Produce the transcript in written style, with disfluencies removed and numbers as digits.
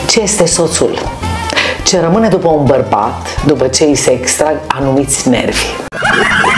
Ce este soțul? Ce rămâne după un bărbat după ce îi se extrag anumiți nervi.